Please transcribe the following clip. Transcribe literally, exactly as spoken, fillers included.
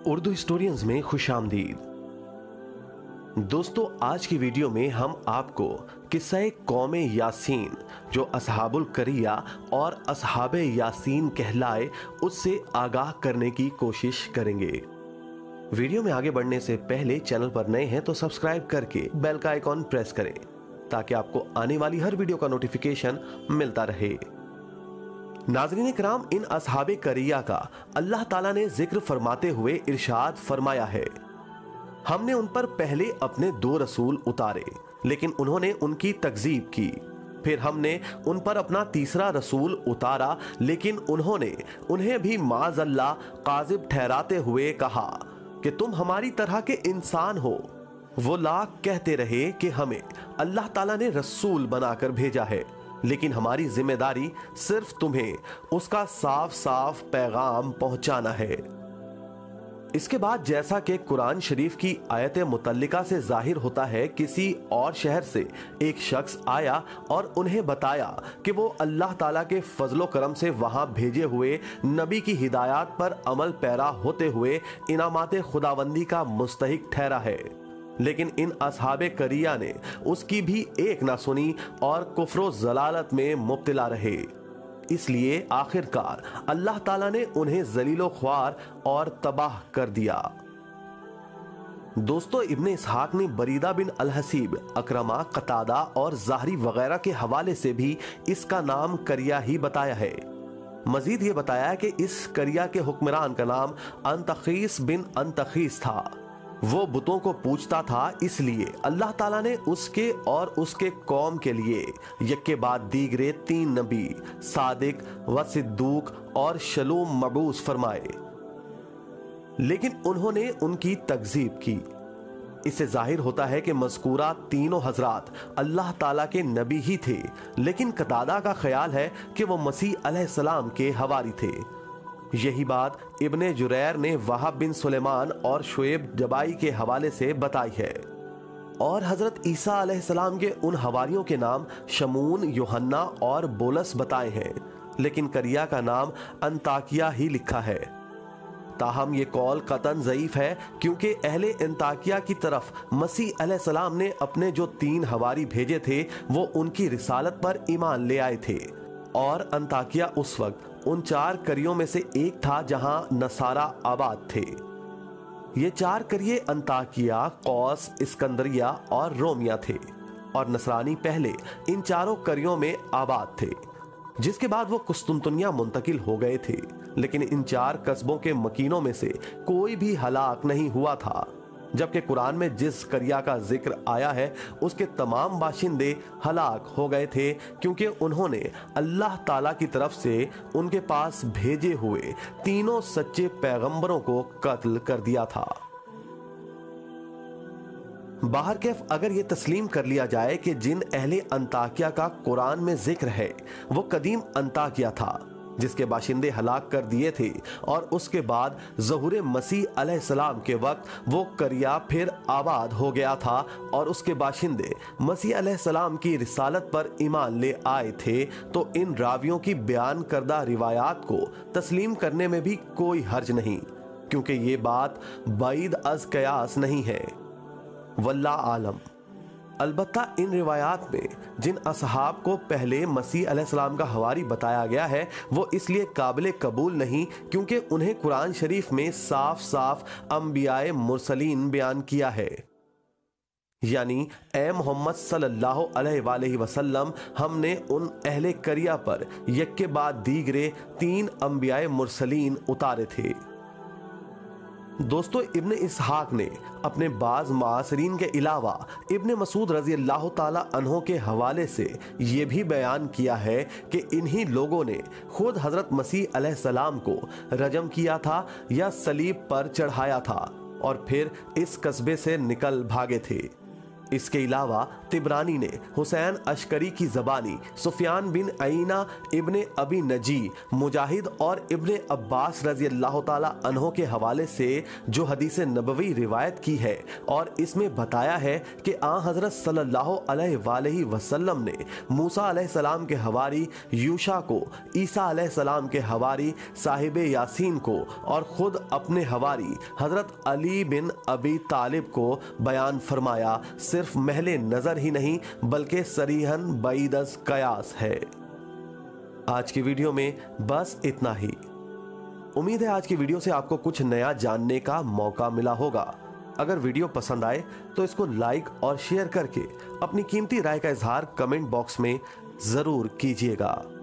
Urdu historians में खुशामदीद। दोस्तों, आज की वीडियो में हम आपको किस्सा कौमे यासीन, जो असहाबुल करिया और असहाबे यासीन कहलाए, उससे आगाह करने की कोशिश करेंगे। वीडियो में आगे बढ़ने से पहले चैनल पर नए हैं तो सब्सक्राइब करके बेल का आइकॉन प्रेस करें ताकि आपको आने वाली हर वीडियो का नोटिफिकेशन मिलता रहे। नाज़रीन किराम, इन असहाबे करिया का अल्लाह ताला ने जिक्र फरमाते हुए इरशाद फरमाया है, हमने उन पर पहले अपने दो रसूल उतारे लेकिन उन्होंने उनकी तकजीब की। फिर हमने उन पर अपना तीसरा रसूल उतारा लेकिन उन्होंने उन्हें भी माज़अल्लाह काज़िब ठहराते हुए कहा कि तुम हमारी तरह के इंसान हो। वो लाख कहते रहे कि हमें अल्लाह ताला ने रसूल बनाकर भेजा है, लेकिन हमारी जिम्मेदारी सिर्फ तुम्हें उसका साफ साफ पैगाम पहुंचाना है। इसके बाद जैसा कि कुरान शरीफ की आयत मुतल्लिका से जाहिर होता है, किसी और शहर से एक शख्स आया और उन्हें बताया कि वो अल्लाह ताला के फजलो करम से वहां भेजे हुए नबी की हिदायत पर अमल पैरा होते हुए इनामात खुदावंदी का मुस्तहिक ठहरा है। लेकिन इन असहाबे करिया ने उसकी भी एक ना सुनी और कुफ्रो जलालत में मुब्तला रहे। इसलिए आखिरकार अल्लाह ताला ने उन्हें जलीलो ख्वार और तबाह कर दिया। दोस्तों, इब्ने इसहाक ने बरीदा बिन अल हसीब, अकरमा, कतादा और ज़ाहरी वगैरह के हवाले से भी इसका नाम करिया ही बताया है। मजीद ये बताया कि इस करिया के हुक्मरान का नाम अंतखीस बिन अंतखीस था। वो बुतों को पूजता था, इसलिए अल्लाह ताला ने उसके और उसके कौम के लिए यक्के बाद दीगरे तीन नबी सादिक व सिद्दूक और शलूम मबूस फरमाए, लेकिन उन्होंने उनकी तकजीब की। इससे जाहिर होता है कि मज़कूरा तीनों हजरात अल्लाह ताला के नबी ही थे, लेकिन कतादा का ख्याल है कि वो मसीह अलैहिस्सलाम के हवारी थे। यही बात इब्ने जुरैर ने वहाब बिन सुलेमान और शुएब जबाई के हवाले से बताई है। और हजरत ईसा अलैहिस्सलाम के उन हवारियों के नाम शमून, यूहन्ना और बोलस बताए हैं, लेकिन करिया का नाम अंताकिया ही लिखा है। ताहम ये कौल कतन ज़ईफ है, क्योंकि अहले अंताकिया की तरफ मसीह अलैहिस्सलाम ने अपने जो तीन हवारी भेजे थे वो उनकी रिसालत पर ईमान ले आए थे। और अंताकिया उस वक्त उन चार करियों में से एक था जहां नसारा आबाद थे। ये चार करिए अंताकिया, कौस, इस्कंदरिया और रोमिया थे, और नसरानी पहले इन चारों करियों में आबाद थे, जिसके बाद वो कुस्तुनतुनिया मुंतकिल हो गए थे। लेकिन इन चार कस्बों के मकीनों में से कोई भी हलाक नहीं हुआ था, जबकि कुरान में जिस करिया का जिक्र आया है उसके तमाम बाशिंदे हलाक हो गए थे, क्योंकि उन्होंने अल्लाह ताला की तरफ से उनके पास भेजे हुए तीनों सच्चे पैगंबरों को कत्ल कर दिया था। बाहर कैफ अगर ये तस्लीम कर लिया जाए कि जिन अहले अंताकिया का कुरान में जिक्र है वो कदीम अंताकिया था, जिसके बाशिंदे हलाक कर दिए थे, और उसके बाद ज़हूर मसीह अलैहिस्सलाम के वक्त वो करिया फिर आबाद हो गया था और उसके बाशिंदे मसीह अलैहिस्सलाम की रिसालत पर ईमान ले आए थे, तो इन रावियों की बयान करदा रिवायात को तस्लीम करने में भी कोई हर्ज नहीं, क्योंकि ये बात बाइद अज कयास नहीं है। वल्लाह आलम। अलबत्ता इन रिवायात में जिन असहाब को पहले मसीह अलैहिस्सलाम का हवारी बताया गया है वो इसलिए काबिल कबूल नहीं क्योंकि उन्हें कुरान शरीफ में साफ साफ अंबियाए मुरसलीन बयान किया है, यानी ए मोहम्मद सल्लल्लाहु अलैहि वसल्लम, हमने उन अहले करिया पर यक्के बाद दीगरे तीन अंबियाए मुरसलीन उतारे थे। दोस्तों, इब्ने इसहाक ने अपने बाज मासरीन के अलावा इब्ने मसूद रजी अल्लाह ताला अन्हो के हवाले से ये भी बयान किया है कि इन्हीं लोगों ने खुद हजरत मसीह अलैहिस्सलाम को रजम किया था या सलीब पर चढ़ाया था और फिर इस कस्बे से निकल भागे थे। इसके अलावा तिबरानी ने हुसैन अशकरी की ज़बानी, सुफियान बिन अईना, इब्ने अबी नजी, मुजाहिद और इब्ने अब्बास रजी अल्लाह ताला अन्हो के हवाले से जो हदीस नबवी रिवायत की है और इसमें बताया है कि आ हज़रत सल्लल्लाहु अलैहि वसल्लम ने मूसा अलैहिस्सलाम के हवारी यूशा को, ईसा अलैहिस्सलाम के हवारी साहिब यासीन को और खुद अपने हवारी हज़रत अली बिन अबी तालिब को बयान फरमाया। सिर्फ महले नजर ही नहीं बल्कि सरीहन बईदस कयास है। आज की वीडियो में बस इतना ही। उम्मीद है आज की वीडियो से आपको कुछ नया जानने का मौका मिला होगा। अगर वीडियो पसंद आए तो इसको लाइक और शेयर करके अपनी कीमती राय का इजहार कमेंट बॉक्स में जरूर कीजिएगा।